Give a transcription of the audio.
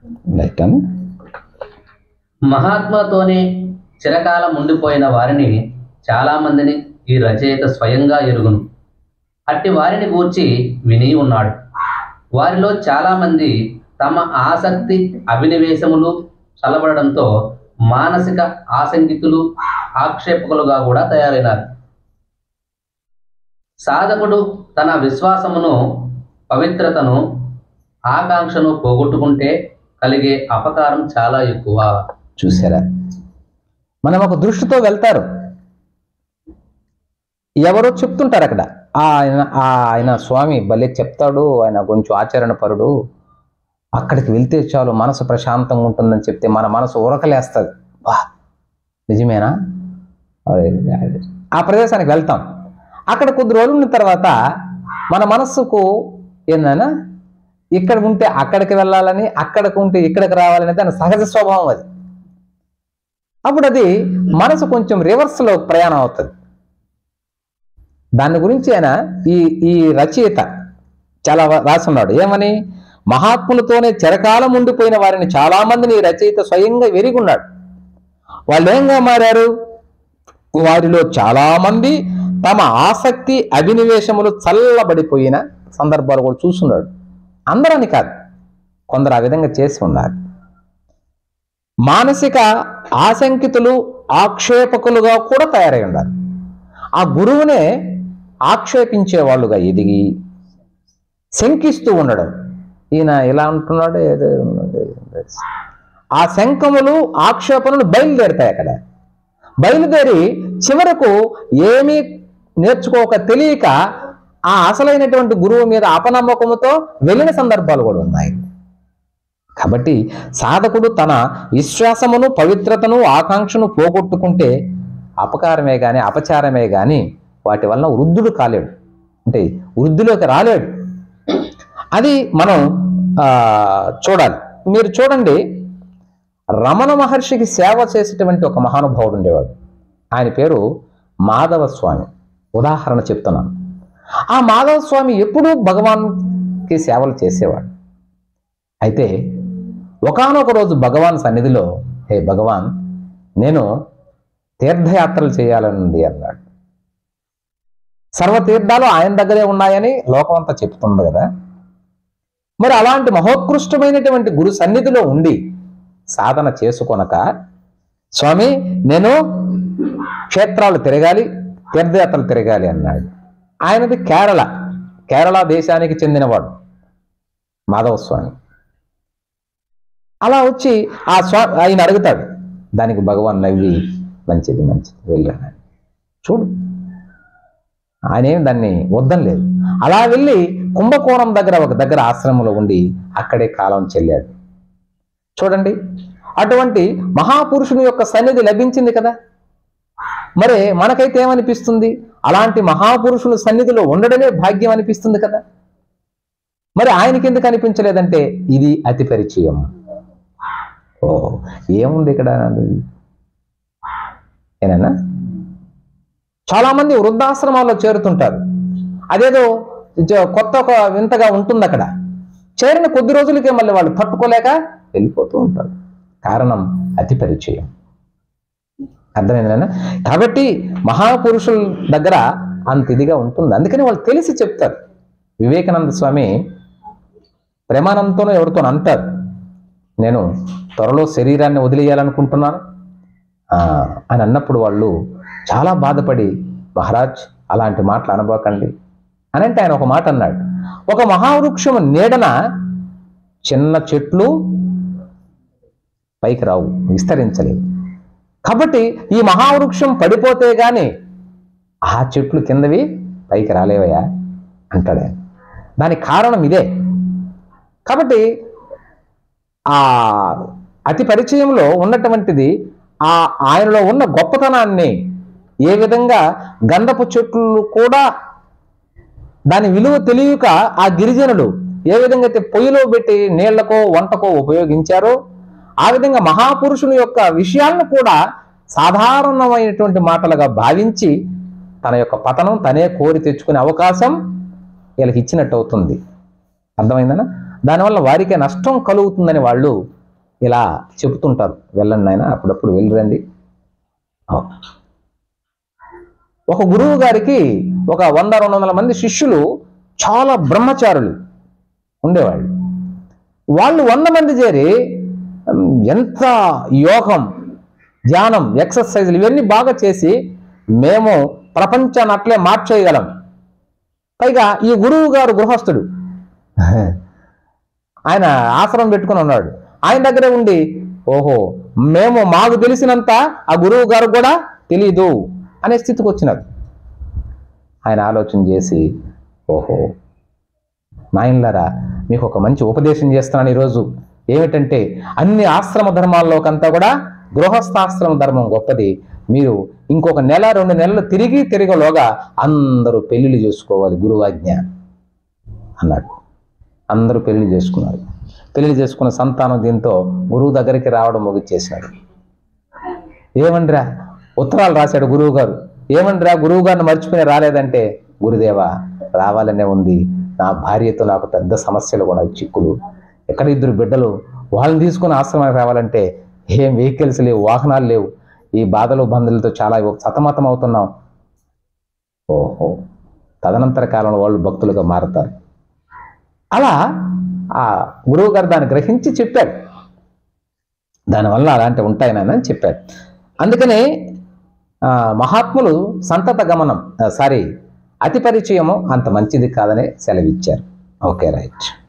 మహాత్మతోనే చిరకాలం ఉండిపోయిన వారిని చాలామందిని ఈ రచయిత స్వయంగా ఎరుగును. అట్టి వారిని గూర్చి విని ఉన్నాడు. వారిలో చాలామంది తమ ఆసక్తి అభినివేశములు చల్లబడడంతో మానసిక ఆశంకితులు ఆక్షేపకులుగా కూడా తయారైనారు. సాధకుడు తన విశ్వాసమును, పవిత్రతను, ఆకాంక్షను పోగొట్టుకుంటే కలిగే అపకారం చాలా ఎక్కువ. చూసారా, మనం ఒక దృష్టితో వెళ్తారు, ఎవరో చెప్తుంటారు అక్కడ, ఆయన స్వామి భలే చెప్తాడు, ఆయన కొంచెం ఆచరణపరుడు, అక్కడికి వెళ్తే చాలు మనసు ప్రశాంతంగా ఉంటుందని చెప్తే మన మనసు ఉరకలేస్తుంది. వా, నిజమేనా? ఆ ప్రదేశానికి వెళ్తాం, అక్కడ కొద్ది రోజులు ఉన్న తర్వాత మన మనస్సుకు ఏందైనా ఇక్కడ ఉంటే అక్కడికి వెళ్ళాలని, అక్కడికి ఉంటే ఇక్కడికి రావాలని దాని సహజ స్వభావం అది. అప్పుడు అది మనసు కొంచెం రివర్స్లో ప్రయాణం అవుతుంది. దాని గురించి ఆయన ఈ రచయిత చాలా రాసున్నాడు. ఏమని? మహాత్ములతోనే చిరకాలం ఉండిపోయిన వారిని చాలా మందిని ఈ రచయిత స్వయంగా వెరిగున్నాడు. వాళ్ళు ఏంగా మారారు? వారిలో చాలా మంది తమ ఆసక్తి అభినివేశములు చల్లబడిపోయిన సందర్భాలు కూడా చూస్తున్నాడు. అందరని కాదు, కొందరు ఆ విధంగా చేసి ఉన్నారు. మానసిక ఆశంకితులు, ఆక్షేపకులుగా కూడా తయారై ఉన్నారు. ఆ గురువునే ఆక్షేపించే వాళ్ళుగా ఎదిగి శంకిస్తూ ఉండడం. ఈయన ఇలా అంటున్నాడు, ఏదో ఆ శంకములు, ఆక్షేపణలు బయలుదేరుతాయి. అక్కడ బయలుదేరి చివరకు ఏమీ నేర్చుకోక తెలియక ఆ అసలైనటువంటి గురువు మీద అపనమ్మకముతో వెళ్ళిన సందర్భాలు కూడా ఉన్నాయి. కాబట్టి సాధకుడు తన విశ్వాసమును, పవిత్రతను, ఆకాంక్షను పోగొట్టుకుంటే అపకారమే కానీ, అపచారమే కానీ వాటి వలన వృద్ధుడు కాలేడు, అంటే వృద్ధిలోకి రాలేడు. అది మనం చూడాలి. మీరు చూడండి, రమణ మహర్షికి సేవ చేసేటువంటి ఒక మహానుభావుడు ఉండేవాడు. ఆయన పేరు మాధవ స్వామి. ఉదాహరణ చెప్తున్నాను. ఆ మాధవ స్వామి ఎప్పుడూ భగవాన్కి సేవలు చేసేవాడు. అయితే ఒకానొక రోజు భగవాన్ సన్నిధిలో, హే భగవాన్, నేను తీర్థయాత్రలు చేయాలనుంది అన్నాడు. సర్వతీర్థాలు ఆయన దగ్గరే ఉన్నాయని లోకం అంతా చెప్తుంది కదా. మరి అలాంటి మహోత్కృష్టమైనటువంటి గురు సన్నిధిలో ఉండి సాధన చేసుకొనక, స్వామి నేను క్షేత్రాలు తిరగాలి, తీర్థయాత్రలు తిరగాలి అన్నాడు. ఆయనది కేరళ దేశానికి చెందినవాడు మాధవ స్వామి. అలా వచ్చి ఆయన అడుగుతాడు. దానికి భగవాన్ నవ్వి, మంచిది వెళ్ళాను. చూడు, ఆయన ఏం దాన్ని వద్దనలేదు. అలా వెళ్ళి కుంభకోణం దగ్గర ఆశ్రమంలో ఉండి అక్కడే కాలం చెల్లాడు. చూడండి, అటువంటి మహాపురుషుని యొక్క సన్నిధి లభించింది కదా. మరి మనకైతే ఏమనిపిస్తుంది? అలాంటి మహాపురుషుల సన్నిధిలో ఉండడమే భాగ్యం అనిపిస్తుంది కదా. మరి ఆయనకి ఎందుకు అనిపించలేదంటే ఇది అతి పరిచయం. ఏముంది ఇక్కడ? ఏనన్నా చాలా మంది వృద్ధాశ్రమాల్లో చేరుతుంటారు. అదేదో కొత్త ఒక వింతగా ఉంటుంది అక్కడ. చేరిన కొద్ది రోజులకే మళ్ళీ వాళ్ళు తట్టుకోలేక వెళ్ళిపోతూ ఉంటారు. కారణం అతి పరిచయం. అర్థమైందేనా? కాబట్టి మహాపురుషుల దగ్గర అంత ఇదిగా ఉంటుంది. అందుకని వాళ్ళు తెలిసి చెప్తారు. వివేకానంద స్వామి ప్రేమానందంతోనూ ఎవరితో అంటారు, నేను త్వరలో శరీరాన్ని వదిలేయాలనుకుంటున్నాను అని అన్నప్పుడు వాళ్ళు చాలా బాధపడి, మహారాజ్ అలాంటి మాటలు అనబోకండి అని అంటే ఆయన ఒక మాట అన్నాడు. ఒక మహావృక్షము నీడన చిన్న చెట్లు పైకి రావు, విస్తరించలేవు. కాబట్టి ఈ మహావృక్షం పడిపోతే గాని ఆ చెట్లు కిందవి పైకి రాలేవయా అంటాడు ఆయన. దానికి కారణం ఇదే. కాబట్టి ఆ అతి పరిచయంలో ఉన్నటువంటిది ఆయనలో ఉన్న గొప్పతనాన్ని ఏ విధంగా గంధపు చెట్లు కూడా దాని విలువ తెలియక ఆ గిరిజనులు ఏ విధంగా అయితే పొయ్యిలో పెట్టి నీళ్లకో వంటకో ఉపయోగించారో, ఆ విధంగా మహాపురుషుని యొక్క విషయాలను కూడా సాధారణమైనటువంటి మాటలుగా భావించి తన యొక్క పతనం తనే కోరి తెచ్చుకునే అవకాశం వీళ్ళకి ఇచ్చినట్టు అవుతుంది. అర్థమైందనా? దానివల్ల వారికే నష్టం కలుగుతుందని వాళ్ళు ఇలా చెబుతుంటారు. వెళ్ళండి నాయన, అప్పుడప్పుడు వెళ్ళిరండి. ఒక గురువు గారికి ఒక 100-200 మంది శిష్యులు, చాలా బ్రహ్మచారులు ఉండేవాళ్ళు. వాళ్ళు 100 మంది చేరి ఎంత యోగం, ధ్యానం, ఎక్సర్సైజులు ఇవన్నీ బాగా చేసి మేము ప్రపంచాన్ని అట్లే మార్చేయగలం. పైగా ఈ గురువు గారు గృహస్థుడు, ఆయన ఆశ్రమం పెట్టుకుని ఉన్నాడు. ఆయన దగ్గరే ఉండి ఓహో మాకు తెలిసినంత ఆ గురువు గారు కూడా తెలీదు అనే స్థితికి వచ్చినాడు. ఆయన ఆలోచన చేసి ఓహో నాయనలారా, మీకు ఒక మంచి ఉపదేశం చేస్తున్నాను ఈరోజు. ఏమిటంటే అన్ని ఆశ్రమ ధర్మాల్లోకంతా కూడా గృహస్థాశ్రమ ధర్మం గొప్పది. మీరు ఇంకొక 1-2 నెలలు తిరిగేలోగా అందరూ పెళ్లిళ్ళు చేసుకోవాలి, గురువాజ్ఞ అన్నాడు. అందరూ పెళ్లి చేసుకున్నారు. పెళ్లి చేసుకున్న సంతానం దీంతో గురువు దగ్గరికి రావడం ముగిచ్చేసినాడు. ఏమండ్రా ఉత్తరాలు రాశాడు గురువు గారు. ఏమండ్రా గురువు గారిని మర్చిపోయి రాలేదంటే, గురుదేవా రావాలనే ఉంది, నా భార్యతో నాకు పెద్ద సమస్యలు కూడా, చిక్కులు, ఎక్కడ 2 బిడ్డలు, వాళ్ళని తీసుకుని ఆశ్రమానికి రావాలంటే ఏం వెహికల్స్ లేవు, వాహనాలు లేవు, ఈ బాధలు బంధులతో చాలా సతమతం అవుతున్నాం. ఓహో తదనంతర కాలంలో వాళ్ళు భక్తులుగా మారుతారు. అలా ఆ గురువు గారు దాన్ని గ్రహించి చెప్పాడు. దానివల్ల అలాంటివి ఉంటాయని చెప్పాడు. అందుకనే మహాత్ములు సంతత గమనం అతి పరిచయము అంత మంచిది కాదనే సెలవిచ్చారు. Okay, right.